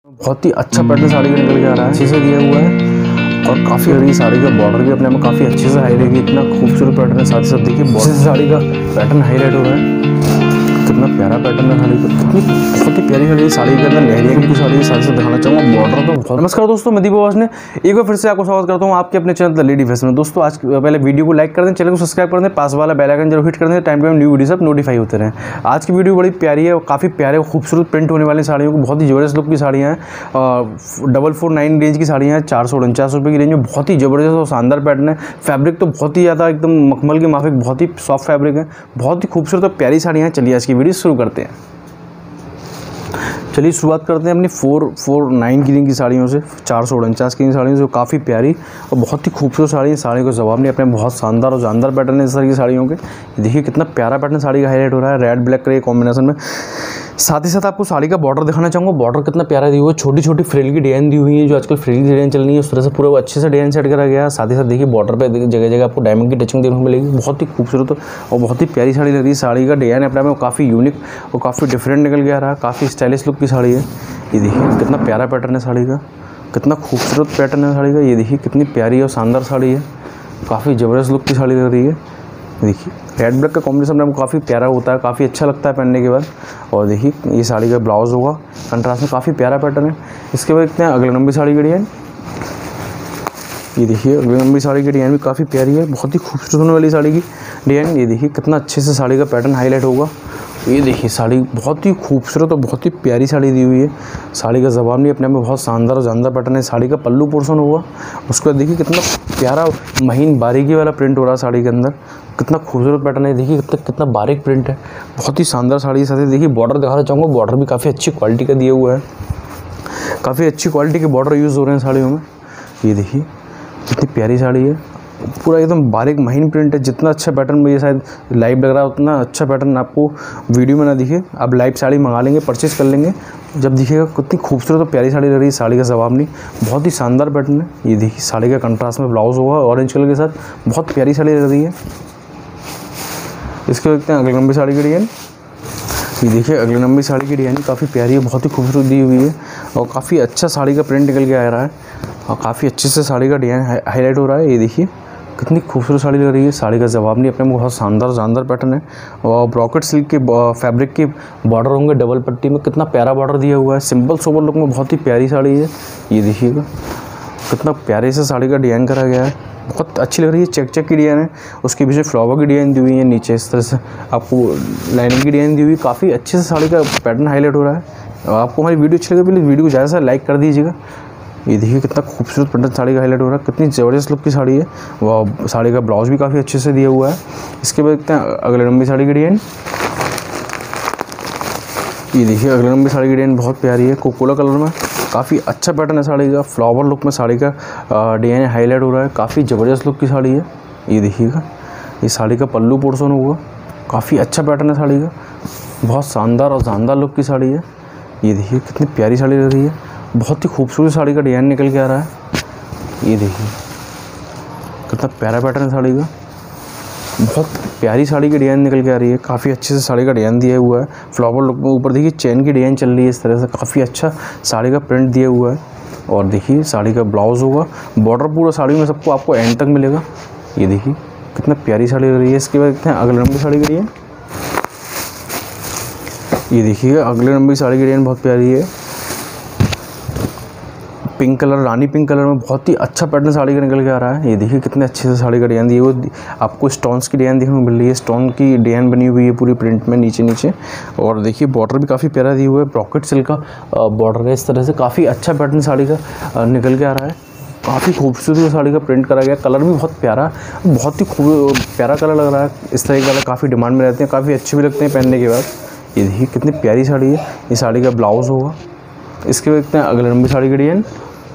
बहुत ही अच्छा पैटर्न साड़ी का निकल के आ रहा है, अच्छे से दिया हुआ है और काफ़ी बड़ी साड़ी का बॉर्डर भी अपने में काफ़ी अच्छे से हाईलाइट है। इतना खूबसूरत पैटर्न है, साथ ही साथ देखिए बॉर्डर से साड़ी का पैटर्न हाईलाइट हो रहा है। कितना प्यारा पैटर्न है साड़ी का, कितनी बहुत ही प्यारी साड़ी साड़ी के अंदर लहरिया की साड़ी साथ से दिखाना चाहूँगा। बॉर्डर तो बहुत। नमस्कार दोस्तों, मैं दीपक ने एक बार फिर से आपको स्वागत करता हूँ आपके अपने चैनल द लेडी फैशन में। दोस्तों आज पहले वीडियो को लाइक कर दें, चैनल को सब्सक्राइब कर दें, पास वाला बेल आइकन जरूर हिट कर दें, टाइम पे न्यू वीडियो सब नोटिफाई होते रहें। आज की वीडियो बड़ी प्यारी है और काफ़ी प्यारे खूबसूरत प्रिंट होने वाली साड़ियों को, बहुत ही ज़बरदस्त लुक की साड़ियाँ हैं। 449 रेंज की साड़ियाँ हैं, 449 रुपये की रेंज में बहुत ही ज़बरदस्त और शानदार पैटर्न है। फैब्रिक तो बहुत ही ज़्यादा एकदम मखमल के माफिक बहुत ही सॉफ्ट फैब्रिक है, बहुत ही खूबसूरत और प्यारी साड़ियाँ हैं। चलिए आज की वीडियो शुरू करते हैं। चलिए शुरुआत करते हैं अपनी 449 की रेंज की साड़ियों से, 449 की साड़ियों से, जो काफ़ी प्यारी और बहुत ही खूबसूरत साड़ी है। साड़ी को जवाब नहीं, अपने बहुत शानदार और जानदार पैटर्न है इस तरह की साड़ियों के। देखिए कितना प्यारा पैटर्न साड़ी का हाईलाइट हो रहा है, रेड ब्लैक कलर कॉम्बिनेशन में। साथ ही साथ आपको साड़ी का बॉर्डर दिखाना चाहूँगा। बॉर्डर कितना प्यारा दी हुआ है, छोटी छोटी फ्रिल की डिजाइन दी हुई है, जो आजकल फ्रिल की डिजाइन चल रही है, उस तरह से पूरा अच्छे से डिजाइन सेट करा गया है। साथ ही साथ देखिए बॉर्डर पे जगह जगह आपको डायमंड की टचिंग देखने को मिलेगी। बहुत ही खूबसूरत और बहुत ही प्यारी साड़ी लग रही है। साड़ी का डिजाइन अपने में काफ़ी यूनिक और काफ़ी डिफरेंट निकल के आ रहा है, काफ़ी स्टाइलिश लुक की साड़ी है। ये देखिए कितना प्यारा पैटर्न है साड़ी का, कितना खूबसूरत पैटर्न है साड़ी का। ये देखिए कितनी प्यारी और शानदार साड़ी है, काफ़ी ज़बरदस्त लुक की साड़ी लग रही है। देखिए रेड ब्लैक का कॉम्बिनेशन में काफ़ी प्यारा होता है, काफ़ी अच्छा लगता है पहनने के बाद। और देखिए ये साड़ी का ब्लाउज होगा कंट्रास्ट में, काफ़ी प्यारा पैटर्न है। इसके बाद देखते हैं अगले नंबर साड़ी की डिजाइन। ये देखिए अगले नंबर साड़ी की डिजाइन भी काफ़ी प्यारी है, बहुत ही खूबसूरत होने वाली साड़ी की डिजाइन। ये देखिए कितना अच्छे से साड़ी का पैटर्न हाईलाइट होगा। ये देखिए साड़ी बहुत ही खूबसूरत और बहुत ही प्यारी साड़ी दी हुई है। साड़ी का जवाब नहीं, अपने में बहुत शानदार और जानदार पैटर्न है। साड़ी का पल्लू पोर्शन होगा, उसके बाद देखिए कितना प्यारा महीन बारीकी वाला प्रिंट हो रहा है साड़ी के अंदर, कितना खूबसूरत पैटर्न है। देखिए कितना बारीक प्रिंट है, बहुत ही शानदार साड़ी के साथ। देखिए बॉर्डर दिखाना चाहूँगा, बॉर्डर भी काफ़ी अच्छी क्वालिटी का दिया हुआ है, काफ़ी अच्छी क्वालिटी के बॉर्डर यूज़ हो रहे हैं साड़ियों में। ये देखिए कितनी प्यारी साड़ी है, पूरा एकदम बारीक महीन प्रिंट है। जितना अच्छा पैटर्न मुझे शायद लाइव लग रहा है, उतना अच्छा पैटर्न आपको वीडियो में ना दिखे। आप लाइव साड़ी मंगा लेंगे, परचेज कर लेंगे, जब दिखेगा कितनी खूबसूरत और प्यारी साड़ी लग रही है। साड़ी का जवाब नहीं, बहुत ही शानदार पैटर्न है। ये देखिए साड़ी का कंट्रास्ट में ब्लाउज होगा ऑरेंज कलर के साथ, बहुत प्यारी साड़ी लग रही है। इसके देखते हैं अगले नंबर साड़ी की डिजाइन। ये देखिए अगले नंबर साड़ी की डिजाइन काफ़ी प्यारी है, बहुत ही खूबसूरत दी हुई है और काफ़ी अच्छा साड़ी का प्रिंट निकल के आ रहा है और काफ़ी अच्छे से साड़ी का डिजाइन हाईलाइट हो रहा है। ये देखिए कितनी खूबसूरत साड़ी लग रही है। साड़ी का जवाब नहीं, अपने में बहुत शानदार पैटर्न है और ब्रॉकेट सिल्क के फैब्रिक के बॉर्डर होंगे डबल पट्टी में, कितना प्यारा बॉर्डर दिया हुआ है। सिंपल सोबर लुक में बहुत ही प्यारी साड़ी है। ये देखिएगा कितना प्यारे से साड़ी का डिज़ाइन करा गया है, बहुत अच्छी लग रही है। चेक की डिज़ाइन है, उसके पीछे फ्लावर की डिज़ाइन दी हुई है, नीचे इस तरह से आपको लाइनिंग की डिज़ाइन दी हुई, काफ़ी अच्छे से साड़ी का पैटर्न हाईलाइट हो रहा है। आपको हमारी वीडियो अच्छी लगे प्लीज़ वीडियो को ज़्यादा से लाइक कर दीजिएगा। ये देखिए कितना खूबसूरत पैटर्न साड़ी का हाईलाइट हो रहा है, कितनी ज़बरदस्त लुक की साड़ी है। वह साड़ी का ब्लाउज भी काफ़ी अच्छे से दिया हुआ है। इसके बाद देखते हैं अगले नंबर साड़ी की डिज़ाइन। ये देखिए अगले नंबर साड़ी की डिज़ाइन बहुत प्यारी है, कोकोला कलर में, काफ़ी अच्छा पैटर्न है साड़ी का। फ्लावर लुक में साड़ी का डिज़ाइन हाईलाइट हो रहा है, काफ़ी ज़बरदस्त लुक की साड़ी है। ये देखिएगा ये साड़ी का पल्लू पोर्शन होगा, काफ़ी अच्छा पैटर्न है साड़ी का, बहुत शानदार और जानदार लुक की साड़ी है। ये देखिए कितनी प्यारी साड़ी लग रही है, बहुत ही खूबसूरत साड़ी का डिज़ाइन निकल के आ रहा है। ये देखिए कितना प्यारा पैटर्न है साड़ी का, बहुत प्यारी साड़ी की डिज़ाइन निकल के आ रही है, काफ़ी अच्छे से साड़ी का डिज़ाइन दिया हुआ है। फ्लावर लुक में ऊपर देखिए चेन की डिज़ाइन चल रही है, इस तरह से काफ़ी अच्छा साड़ी का प्रिंट दिया हुआ है। और देखिए साड़ी का ब्लाउज होगा, बॉर्डर पूरा साड़ी में सबको आपको एंड तक मिलेगा। ये देखिए कितना प्यारी साड़ी लग रही है। इसके बाद देखते हैं अगले नंबर साड़ी की डिज़ाइन। ये देखिए अगले नंबर की साड़ी की डिज़ाइन बहुत प्यारी है, pink colour, rani pink colour में, बहुत ही अच्छा पैटर्न साड़ी का निकल के आ रहा है। ये देखिए कितने अच्छे से साड़ी का डिज़ाइन दिए हुए, आपको स्टोन्स की डिज़ाइन देखने को मिल रही है, स्टोन की डिज़ाइन बनी हुई है पूरी प्रिंट में नीचे। और देखिए बॉर्डर भी काफ़ी प्यारा दिया हुआ है, ब्रॉकेट सिल्क का बॉर्डर है, इस तरह से काफ़ी अच्छा पैटर्न साड़ी का निकल के आ रहा है। काफ़ी खूबसूरत साड़ी का प्रिंट करा गया, कलर भी बहुत प्यारा, बहुत ही प्यारा कलर लग रहा है। इस तरह के कलर काफ़ी डिमांड में रहते हैं, काफ़ी अच्छे भी लगते हैं पहनने के बाद। ये देखिए कितनी प्यारी साड़ी है। ये साड़ी का ब्लाउज होगा। इसके बाद देखते हैं अगले नंबर साड़ी की डिज़ाइन।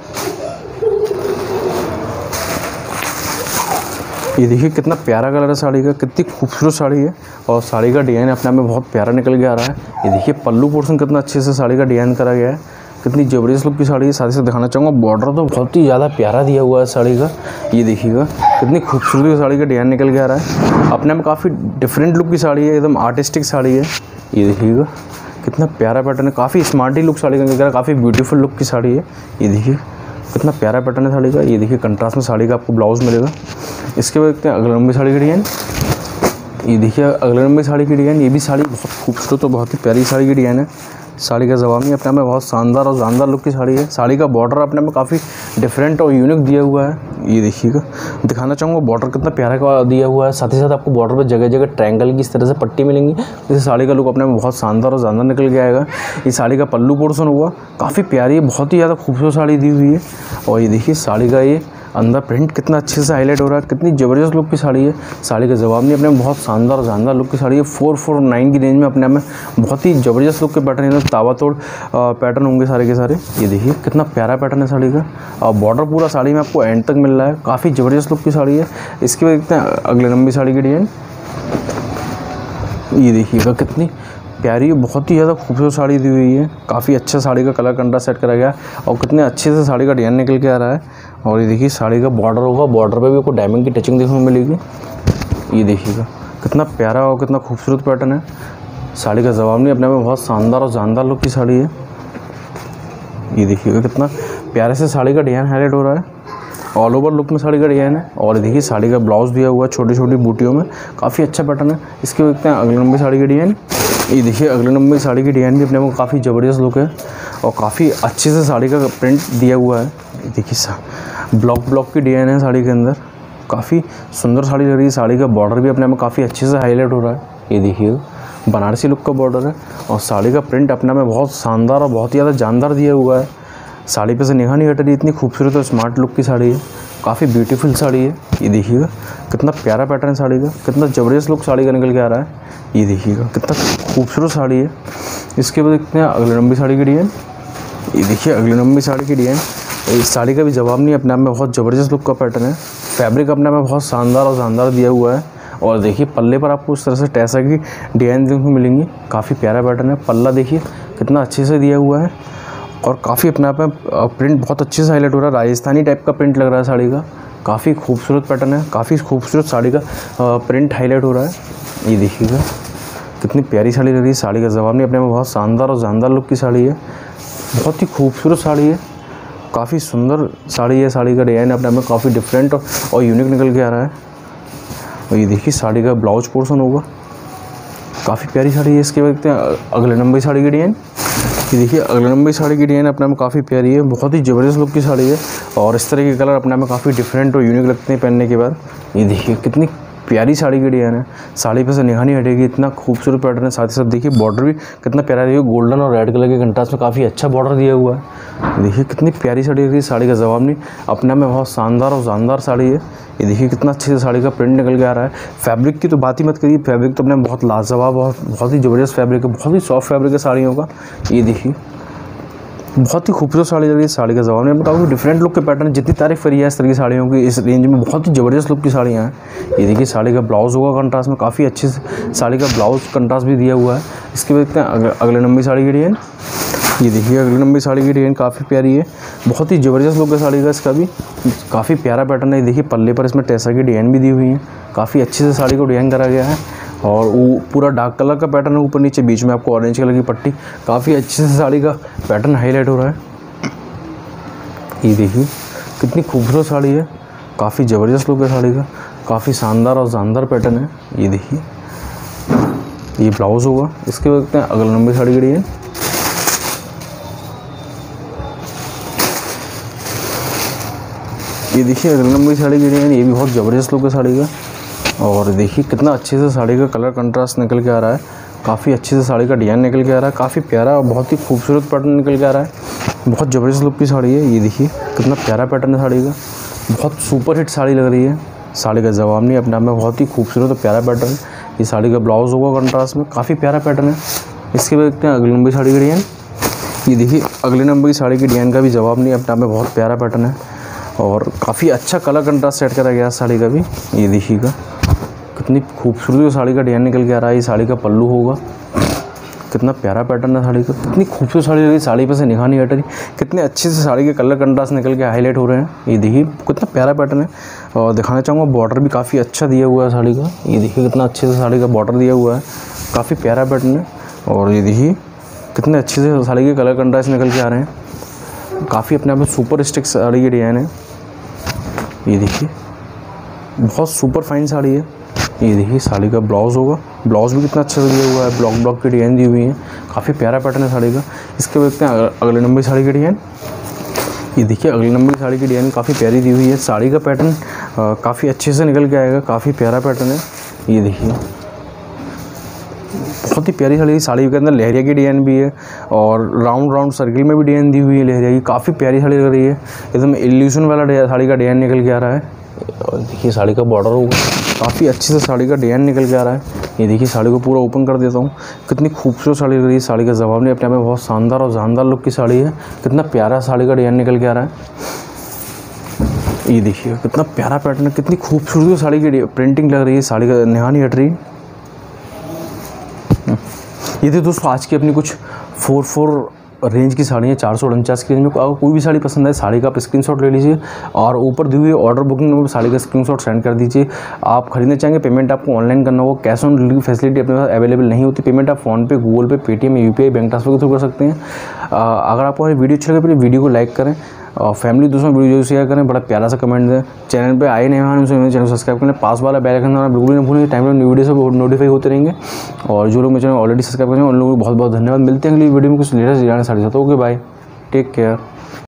ये देखिए कितना प्यारा कलर है साड़ी का, कितनी खूबसूरत साड़ी है और साड़ी का डिज़ाइन अपने आप में बहुत प्यारा निकल के आ रहा है। ये देखिए पल्लू पोर्शन कितना अच्छे से साड़ी का डिज़ाइन करा गया है, कितनी ज़बरदस्त लुक की साड़ी है। साथ ही साथ दिखाना चाहूँगा बॉर्डर तो बहुत ही ज़्यादा प्यारा दिया हुआ है साड़ी का। ये देखिएगा कितनी खूबसूरत साड़ी का डिज़ाइन निकल के आ रहा है, अपने में काफ़ी डिफरेंट लुक की साड़ी है, एकदम आर्टिस्टिक साड़ी है। ये देखिएगा कितना प्यारा पैटर्न है, काफ़ी स्मार्टी लुक साड़ी का निकल रहा है, काफ़ी ब्यूटीफुल लुक की साड़ी है। ये देखिए कितना प्यारा पैटर्न है साड़ी का। ये देखिए कंट्रास्ट में साड़ी का आपको ब्लाउज़ मिलेगा। इसके बाद देखते हैं अगले नंबर साड़ी की डिज़ाइन। ये देखिए अगले नंबर साड़ी की डिज़ाइन। ये भी साड़ी बहुत खूबसूरत और बहुत ही प्यारी साड़ी की डिज़ाइन है। साड़ी का जवाब नहीं अपने में बहुत शानदार और जानदार लुक की साड़ी है। साड़ी का बॉर्डर अपने में काफ़ी डिफरेंट और यूनिक दिया हुआ है। ये देखिएगा, दिखाना चाहूँगा बॉर्डर कितना प्यारा का दिया हुआ है। साथ ही साथ आपको बॉर्डर पर जगह जगह ट्रायंगल की इस तरह से पट्टी मिलेंगी। इस साड़ी का लुक अपने में बहुत शानदार और जानदार निकल के आएगा। ये साड़ी का पल्लू पोर्शन हुआ काफ़ी प्यारी है, बहुत ही ज़्यादा खूबसूरत साड़ी दी हुई है। और ये देखिए साड़ी का ये अंदर प्रिंट कितना अच्छे से हाईलाइट हो रहा है, कितनी ज़बरदस्त लुक की साड़ी है। साड़ी का जवाब नहीं अपने में बहुत शानदार और जानदार लुक की साड़ी है। 449 की रेंज में अपने में बहुत ही ज़बरदस्त लुक के पैटर्न है, ताबड़तोड़ पैटर्न होंगे सारे के सारे। ये देखिए कितना प्यारा पैटर्न है साड़ी का। और बॉर्डर पूरा साड़ी में आपको एंड तक मिल रहा है, काफ़ी ज़बरदस्त लुक की साड़ी है। इसके बाद देखते हैं अगले नंबर साड़ी की डिज़ाइन। ये देखिएगा कितनी प्यारी, बहुत ही ज़्यादा खूबसूरत साड़ी दी हुई है। काफ़ी अच्छा साड़ी का कलर कंट्रास्ट सेट करा गया और कितने अच्छे से साड़ी का डिज़ाइन निकल के आ रहा है। और ये देखिए साड़ी का बॉर्डर होगा, बॉर्डर पे भी आपको डायमंड की टचिंग देखने को मिलेगी। ये देखिएगा कितना प्यारा और कितना खूबसूरत पैटर्न है। साड़ी का जवाब नहीं अपने में बहुत शानदार और जानदार लुक की साड़ी है। ये देखिएगा कितना प्यारे से साड़ी का डिज़ाइन हाईलाइट हो रहा है, ऑल ओवर लुक में साड़ी का डिज़ाइन है। और देखिए साड़ी का ब्लाउज़ दिया हुआ है छोटी छोटी बूटियों में, काफ़ी अच्छा पैटर्न है। इसके देखते हैं अगले नंबर साड़ी की डिज़ाइन। ये देखिए अगले नंबर की साड़ी की डिज़ाइन भी अपने को काफ़ी ज़बरदस्त लुक है और काफ़ी अच्छे से साड़ी का प्रिंट दिया हुआ है। ये देखिए ब्लॉक की डिज़ाइन है साड़ी के अंदर, काफ़ी सुंदर साड़ी लग रही है। साड़ी का बॉर्डर भी अपने में काफ़ी अच्छे से हाईलाइट हो रहा है। ये देखिए बनारसी लुक का बॉर्डर है और साड़ी का प्रिंट अपने में बहुत शानदार और बहुत ही ज़्यादा जानदार दिया हुआ है। साड़ी पे से निगाह नहीं हट रही, इतनी खूबसूरत और स्मार्ट लुक की साड़ी है, काफ़ी ब्यूटीफुल साड़ी है। ये देखिएगा कितना प्यारा पैटर्न साड़ी का, कितना ज़बरदस्त लुक साड़ी का निकल के आ रहा है। ये देखिएगा कितना खूबसूरत साड़ी है। इसके बाद देखते हैं अगले नंबर साड़ी की डिज़ाइन। ये देखिए अगले नंबर साड़ी की डिज़ाइन। इस साड़ी का भी जवाब नहीं अपने आप में बहुत ज़बरदस्त लुक का पैटर्न है। फैब्रिक अपने में बहुत शानदार और जानदार दिया हुआ है। और देखिए पल्ले पर आपको इस तरह से टैसा की डिज़ाइन देखने को मिलेंगी, काफ़ी प्यारा पैटर्न है। पल्ला देखिए कितना अच्छे से दिया हुआ है और काफ़ी अपने आप में प्रिंट बहुत अच्छे से हाईलाइट हो रहा है। राजस्थानी टाइप का प्रिंट लग रहा है साड़ी का, काफ़ी खूबसूरत पैटर्न है, काफ़ी खूबसूरत साड़ी का प्रिंट हाईलाइट हो रहा है। ये देखिएगा कितनी प्यारी साड़ी लग रही है। साड़ी का जवाब नहीं अपने में बहुत शानदार और जानदार लुक की साड़ी है, बहुत ही खूबसूरत साड़ी है, काफ़ी सुंदर साड़ी है। साड़ी का डिज़ाइन अपने में काफ़ी डिफरेंट और यूनिक निकल के आ रहा है। और ये देखिए साड़ी का ब्लाउज पोर्शन होगा, काफ़ी प्यारी साड़ी है। इसके बाद देखते हैं अगले नंबर साड़ी की डिज़ाइन। ये देखिए अगले नंबर साड़ी की डिज़ाइन अपने में काफ़ी प्यारी है, बहुत ही ज़बरदस्त लुक की साड़ी है। और इस तरह के कलर अपने में काफ़ी डिफरेंट और यूनिक लगते हैं पहनने के बाद। ये देखिए कितनी प्यारी साड़ी की डिज़ाइन है, साड़ी पे से निगाह नहीं हटेगी, इतना खूबसूरत पैटर्न है। साथ ही साथ देखिए बॉर्डर भी कितना प्यारा दिया, गोल्डन और रेड कलर के कंट्रास्ट में काफ़ी अच्छा बॉर्डर दिया हुआ है। देखिए कितनी प्यारी साड़ी है। साड़ी का जवाब नहीं अपने में बहुत शानदार और जानदार साड़ी है। ये देखिए कितना अच्छे से साड़ी का प्रिंट निकल के आ रहा है। फैब्रिक की तो बात ही मत करिए, फैब्रिक तो अपने बहुत लाजवाब और बहुत ही ज़बरदस्त फैब्रिक है, बहुत ही सॉफ्ट फैब्रिक है साड़ियों का। ये देखिए बहुत ही खूबसूरत साड़ी लग रही है। साड़ी का जवाब नहीं काफ़ी डिफरेंट लुक के पैटर्न, जितनी तारीफ करी है इस तरह की साड़ियों की, इस रेंज में बहुत ही ज़बरदस्त लुक की साड़ियाँ हैं। ये देखिए साड़ी का ब्लाउज़ होगा कंट्रास्ट में, काफ़ी अच्छे से साड़ी का ब्लाउज़ कंट्रास्ट भी दिया हुआ है। इसके बाद देखते हैं अगले नंबर साड़ी की डिज़ाइन। ये देखिए अगले नंबर साड़ी की डिज़ाइन काफ़ी प्यारी है, बहुत ही ज़बरदस्त लुक है साड़ी का। इसका भी काफ़ी प्यारा पैटर्न है। देखिए पल्ले पर इसमें टैसा की डिज़ाइन भी दी हुई है, काफ़ी अच्छे से साड़ी को डिज़ाइन करा गया है। और वो पूरा डार्क कलर का पैटर्न है, ऊपर नीचे बीच में आपको ऑरेंज कलर की पट्टी, काफ़ी अच्छे से साड़ी का पैटर्न हाईलाइट हो रहा है। ये देखिए कितनी खूबसूरत साड़ी है, काफ़ी ज़बरदस्त लुक है साड़ी का, काफ़ी शानदार और जानदार पैटर्न है। ये देखिए ये ब्लाउज़ होगा। इसके बाद देखते हैं अगले नंबर साड़ी की डिज़ाइन। ये देखिए अगले नंबर साड़ी की डिज़ाइन, ये भी बहुत ज़बरदस्त लुक है साड़ी का। और देखिए कितना अच्छे से साड़ी का कलर कंट्रास्ट निकल के आ रहा है, काफ़ी अच्छे से साड़ी का डिज़ाइन निकल के आ रहा है, काफ़ी प्यारा और बहुत ही खूबसूरत पैटर्न निकल के आ रहा है, बहुत ज़बरदस्त लुक की साड़ी है। ये देखिए कितना प्यारा पैटर्न है साड़ी का, बहुत सुपर हिट साड़ी लग रही है। साड़ी का जवाब नहीं अपने आप में बहुत ही खूबसूरत और प्यारा पैटर्न। ये साड़ी का ब्लाउज़ होगा कंट्रास्ट में, काफ़ी प्यारा पैटर्न है। इसके बाद देखते हैं अगले नंबर साड़ी की डिज़ाइन। ये देखिए अगले नंबर की साड़ी की डिज़ाइन का भी जवाब नहीं अपने आप में बहुत प्यारा पैटर्न है और काफ़ी अच्छा कलर कंट्रास्ट सेट करा गया साड़ी का भी। ये देखिएगा कितनी खूबसूरत साड़ी का डिज़ाइन निकल के आ रहा है। ये साड़ी का पल्लू होगा, कितना प्यारा पैटर्न है साड़ी का, कितनी खूबसूरत साड़ी लग रही है, साड़ी पे से निगाह नहीं हट रही, कितने अच्छे से साड़ी के कलर कंट्रास्ट निकल के हाईलाइट हो रहे हैं। ये देखिए कितना प्यारा पैटर्न है। और दिखाना चाहूँगा बॉर्डर भी काफ़ी अच्छा दिया हुआ है साड़ी का। ये देखिए कितना अच्छे से साड़ी का बॉर्डर दिया हुआ है, काफ़ी प्यारा पैटर्न है। और ये देखिए कितने अच्छे से साड़ी के कलर कंट्रास्ट निकल के आ रहे हैं। काफ़ी अपने आप में सुपर स्टिक साड़ी की डिज़ाइन है। ये देखिए बहुत सुपर फाइन साड़ी है। ये देखिए साड़ी का ब्लाउज़ होगा, ब्लाउज़ भी कितना अच्छा दिया हुआ है, ब्लॉक ब्लॉक की डिज़ाइन दी हुई है, काफ़ी प्यारा पैटर्न है साड़ी का। इसके देखते हैं अगले नंबर की साड़ी की डिज़ाइन। ये देखिए अगले नंबर की साड़ी की डिज़ाइन काफ़ी प्यारी दी हुई है। साड़ी का पैटर्न काफ़ी अच्छे से निकल के आएगा, काफ़ी प्यारा पैटर्न है। ये देखिए बहुत ही प्यारी साड़ी के अंदर लहरिया की डिज़ाइन भी है और राउंड राउंड सर्किल में भी डिज़ाइन दी हुई है लहरिया की। काफ़ी प्यारी साड़ी लग रही है, एकदम इल्यूशन वाला साड़ी का डिज़ाइन निकल के आ रहा है। और देखिए साड़ी का बॉर्डर होगा, काफ़ी अच्छे से साड़ी का डिज़ाइन निकल के आ रहा है। ये देखिए साड़ी को पूरा ओपन कर देता हूँ, कितनी खूबसूरत साड़ी लग रही है। साड़ी का जवाब नहीं अपने आप में बहुत शानदार और जानदार लुक की साड़ी है। कितना प्यारा साड़ी का डिज़ाइन निकल के आ रहा है। ये देखिए कितना प्यारा पैटर्न है, कितनी खूबसूरत साड़ी की प्रिंटिंग लग रही है, साड़ी का नेहा नहीं हट रही। ये थी दोस्तों आज की अपनी कुछ 4 रेंज की साड़ी है, 449 की रेंज में। अगर कोई भी साड़ी पसंद है साड़ी का आप स्क्रीनशॉट ले लीजिए और ऊपर दी हुई ऑर्डर बुकिंग में साड़ी का स्क्रीनशॉट सेंड कर दीजिए। आप खरीदना चाहेंगे, पेमेंट आपको ऑनलाइन करना होगा, कैश ऑन डिलीवरी फैसिलिटी अपने पास अवेलेबल नहीं होती। पेमेंट आप PhonePe, Google Pay, Paytm, UPI, bank transfer के थ्रू कर सकते हैं। अगर आपको हमारी वीडियो अच्छी लगे तो वीडियो को लाइक करें और फैमिली दोस्तों वीडियो शेयर करें, बड़ा प्यारा सा कमेंट दें। चैनल पे आए नहीं हैं चैनल सब्सक्राइब करें, पास वाला बेल आइकन दबाना बिल्कुल नहीं भूलें। टाइम न्यू वीडियो से नोटिफाई होते रहेंगे। और जो लोग मेरे चैनल ऑलरेडी सब्सक्राइब करें उन लोगों को बहुत बहुत धन्यवाद। मिलते हैं अगली वीडियो में कुछ लेटेस्ट जानकारी साड़ी साथ। Okay bye, take care.